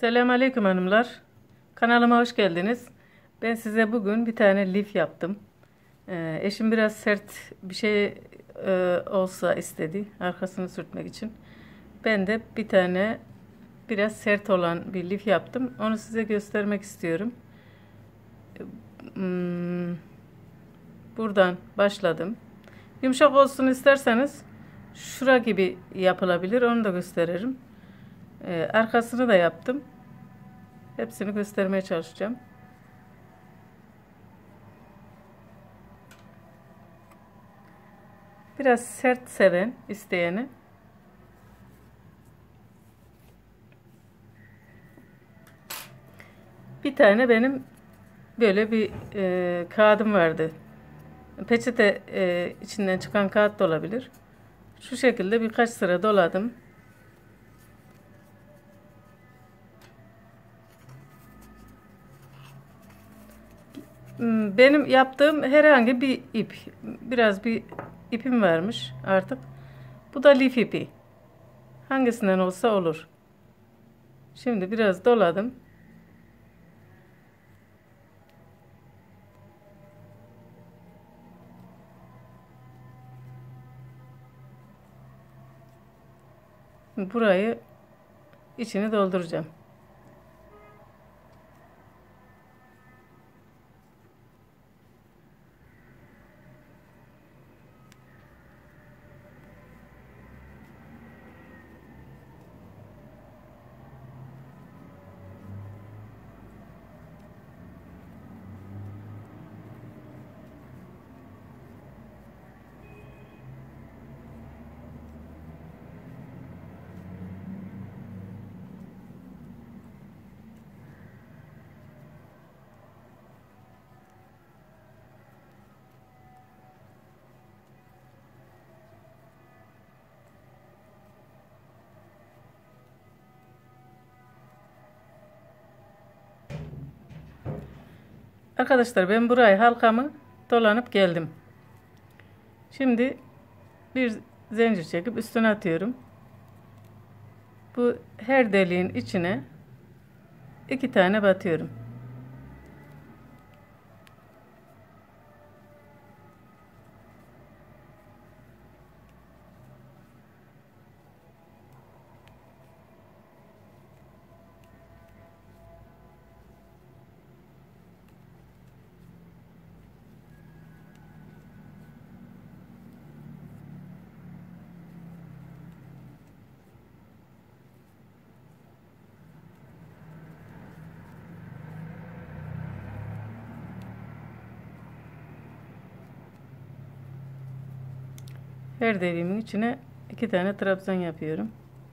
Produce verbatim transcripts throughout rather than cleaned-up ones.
Selamünaleyküm hanımlar. Kanalıma hoş geldiniz. Ben size bugün bir tane lif yaptım. Ee, eşim biraz sert bir şey e, olsa istedi arkasını sürtmek için. Ben de bir tane biraz sert olan bir lif yaptım. Onu size göstermek istiyorum. Hmm, buradan başladım. Yumuşak olsun isterseniz şura gibi yapılabilir. Onu da gösteririm. Ee, arkasını da yaptım. Hepsini göstermeye çalışacağım. Biraz sert seven isteyeni bir tane benim böyle bir e, kağıdım vardı. Peçete e, içinden çıkan kağıt da olabilir. Şu şekilde birkaç sıra doladım. Benim yaptığım herhangi bir ip. Biraz bir ipim varmış artık. Bu da lif ipi. Hangisinden olsa olur. Şimdi biraz doladım. Burayı içini dolduracağım. Arkadaşlar ben burayı halkamı dolanıp geldim. Şimdi bir zincir çekip üstüne atıyorum. Bu her deliğin içine iki tane batıyorum. Her deliğimin içine iki tane trabzan yapıyorum.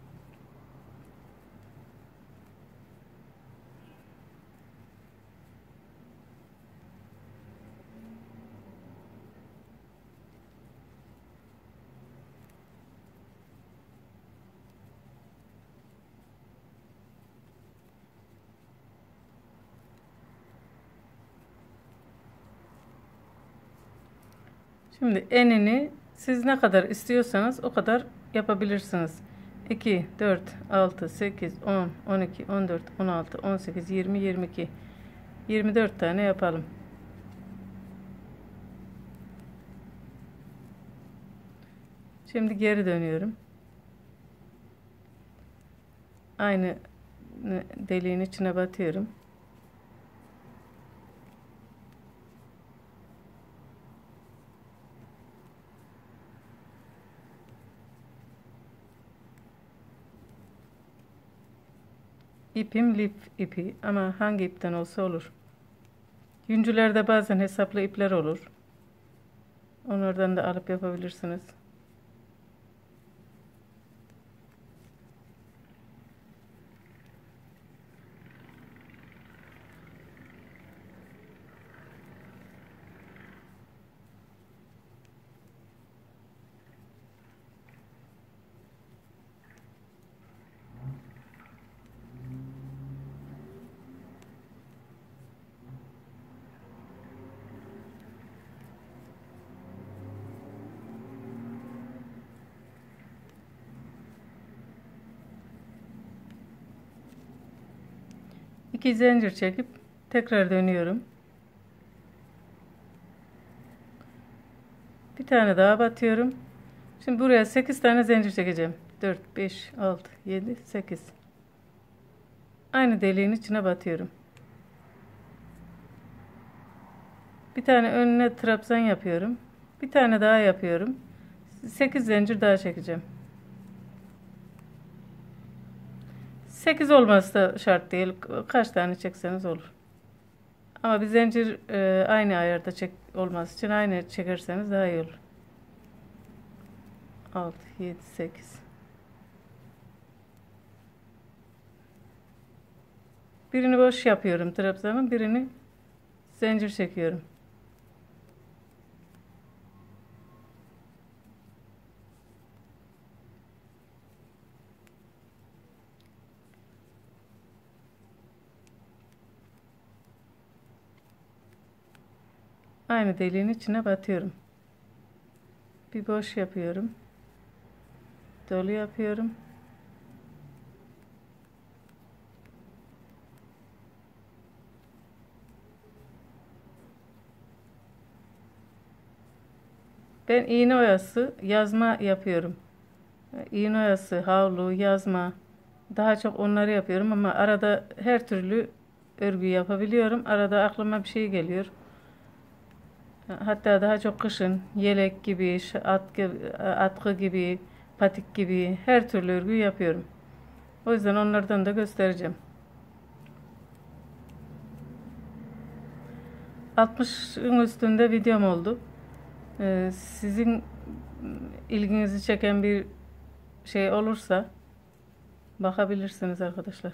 Şimdi enini siz ne kadar istiyorsanız o kadar yapabilirsiniz. iki, dört, altı, sekiz, on, on iki, on dört, on altı, on sekiz, yirmi, yirmi iki, yirmi dört tane yapalım. Şimdi geri dönüyorum. Aynı deliğin içine batıyorum. İpim lif ipi ama hangi ipten olsa olur. Yüncülerde bazen hesaplı ipler olur. Onlardan da alıp yapabilirsiniz. iki zincir çekip tekrar dönüyorum. Bir tane daha batıyorum. Şimdi buraya sekiz tane zincir çekeceğim. dört, beş, altı, yedi, sekiz. Aynı deliğin içine batıyorum. Bir tane önüne trabzan yapıyorum. Bir tane daha yapıyorum. sekiz zincir daha çekeceğim. sekiz olması da şart değil. Kaç tane çekseniz olur. Ama bir zincir e, aynı ayarda çek olması için aynı çekerseniz daha iyi olur. altı, yedi, sekiz. Birini boş yapıyorum trabzanın, birini zincir çekiyorum. Aynı deliğin içine batıyorum. Bir boş yapıyorum. Dolu yapıyorum. Ben iğne oyası yazma yapıyorum. İğne oyası, havlu, yazma. Daha çok onları yapıyorum ama arada her türlü örgü yapabiliyorum. Arada aklıma bir şey geliyor. Hatta daha çok kışın yelek gibi, atkı, atkı gibi, patik gibi her türlü örgü yapıyorum. O yüzden onlardan da göstereceğim. altmışın üstünde videom oldu. Ee, sizin ilginizi çeken bir şey olursa bakabilirsiniz arkadaşlar.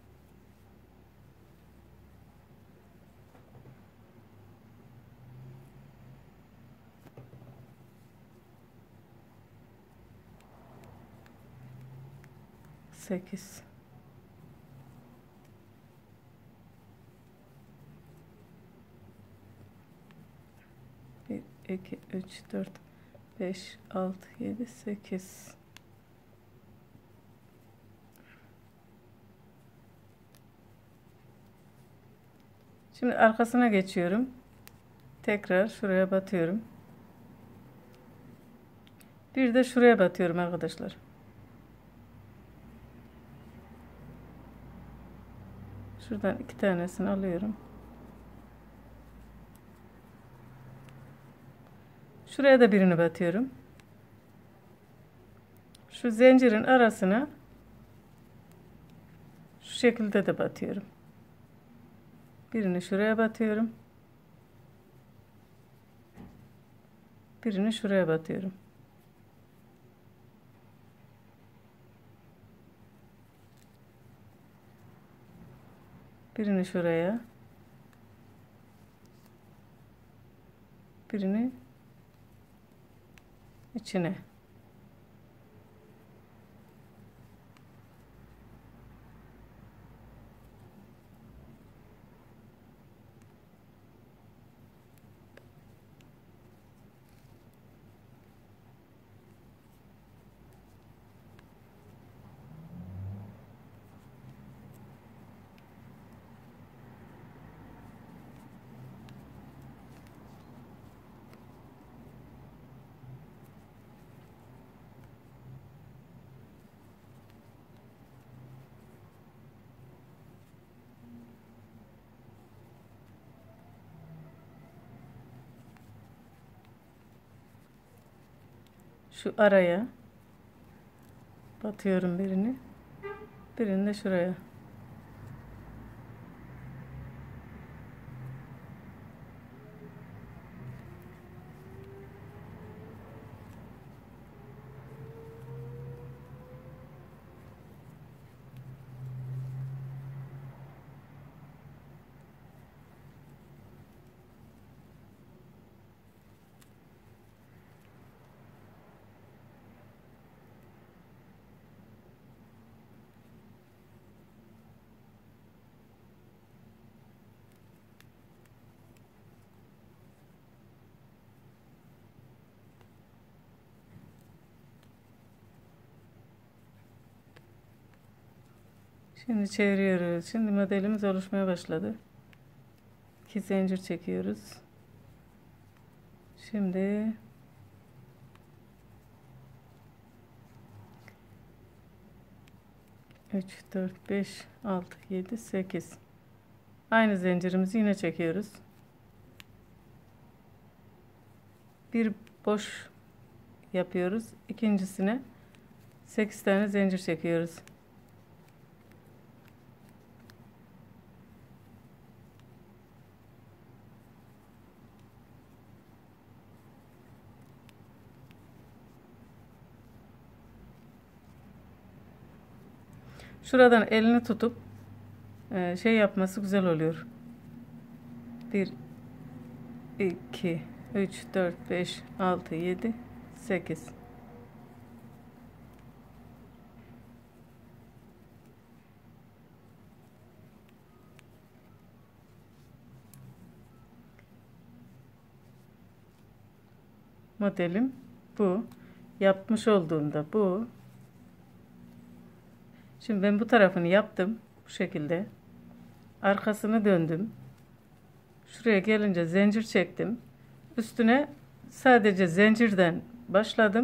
sekiz. bir, iki, üç, dört, beş, altı, yedi, sekiz. Şimdi arkasına geçiyorum. Tekrar şuraya batıyorum. Bir de şuraya batıyorum arkadaşlar. Şuradan iki tanesini alıyorum. Şuraya da birini batıyorum. Şu zincirin arasına şu şekilde de batıyorum. Birini şuraya batıyorum. Birini şuraya batıyorum. Birini şuraya. Birini içine. Şu araya batıyorum birini. Birini de şuraya. Şimdi çeviriyoruz. Şimdi modelimiz oluşmaya başladı. İki zincir çekiyoruz. Şimdi üç, dört, beş, altı, yedi, sekiz. Aynı zincirimizi yine çekiyoruz. Bir boş yapıyoruz. İkincisine sekiz tane zincir çekiyoruz. Şuradan elini tutup şey yapması güzel oluyor. bir, iki, üç, dört, beş, altı, yedi, sekiz. Modelim bu. Yapmış olduğumda bu. Şimdi ben bu tarafını yaptım. Bu şekilde. Arkasını döndüm. Şuraya gelince zincir çektim. Üstüne sadece zincirden başladım.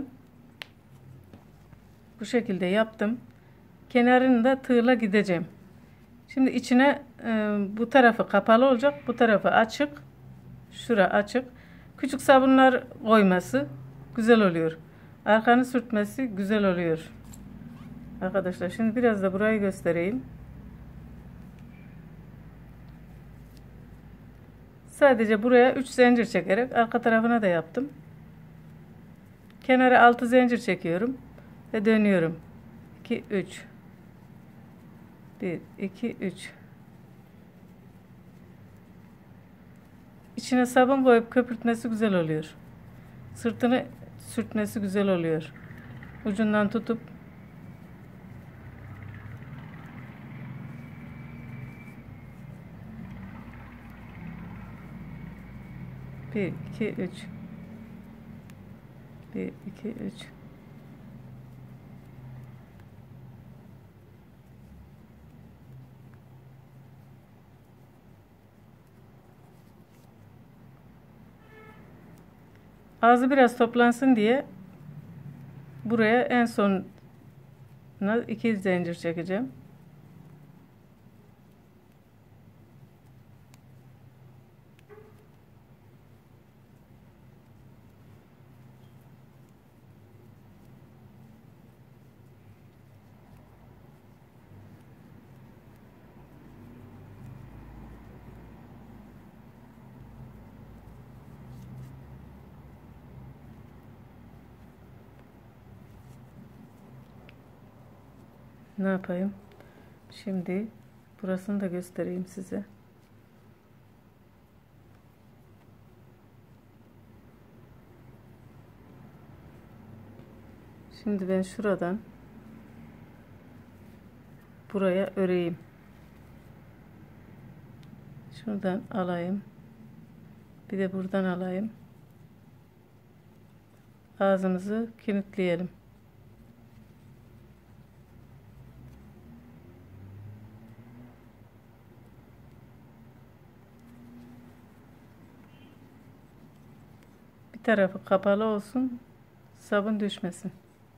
Bu şekilde yaptım. Kenarını da tığla gideceğim. Şimdi içine e, bu tarafı kapalı olacak. Bu tarafı açık. Şura açık. Küçük sabunlar koyması güzel oluyor. Arkanı sürtmesi güzel oluyor. Arkadaşlar şimdi biraz da burayı göstereyim. Sadece buraya üç zincir çekerek arka tarafına da yaptım. Kenara altı zincir çekiyorum ve dönüyorum. iki, üç. bir, iki, üç. İçine sabun koyup köpürtmesi güzel oluyor. Sırtını sürtmesi güzel oluyor. Ucundan tutup bir, iki, üç. bir, iki, üç. Ağzı biraz toplansın diye buraya en son iki zincir çekeceğim. Ne yapayım? Şimdi burasını da göstereyim size. Şimdi ben şuradan buraya öreyim. Şuradan alayım. Bir de buradan alayım. Ağzımızı kilitleyelim. Bir tarafı kapalı olsun. Sabun düşmesin.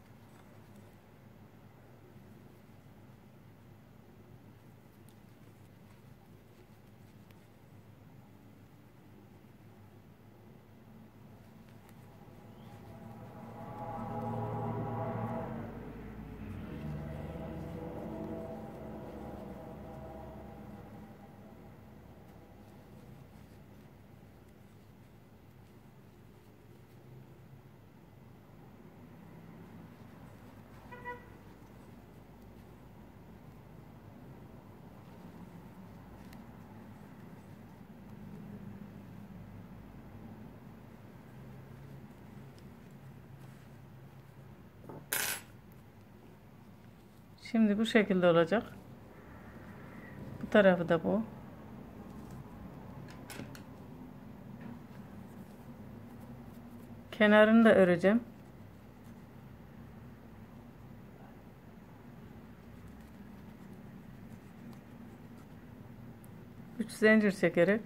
Şimdi bu şekilde olacak. Bu tarafı da bu. Kenarını da öreceğim. üç zincir çekerek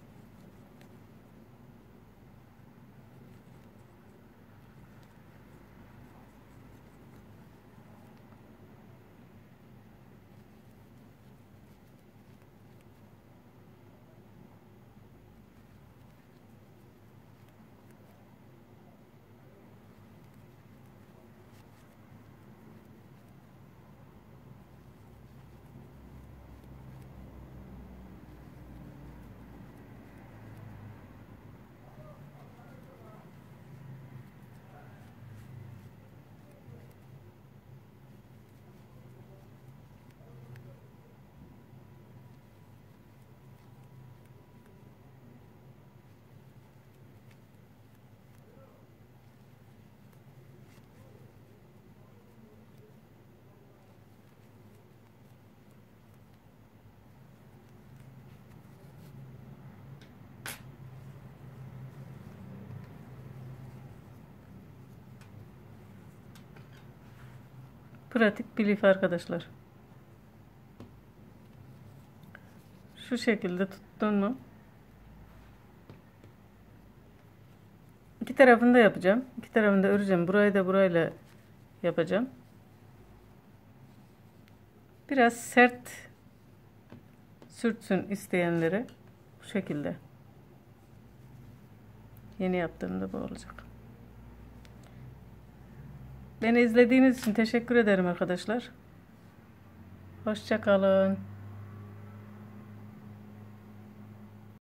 pratik bir lif arkadaşlar. Şu şekilde tuttun mu? İki tarafını da yapacağım. İki tarafını da öreceğim. Burayı da burayla yapacağım. Biraz sert sürtsün isteyenlere bu şekilde. Yeni yaptığımda bu olacak. Beni izlediğiniz için teşekkür ederim arkadaşlar. Hoşça kalın.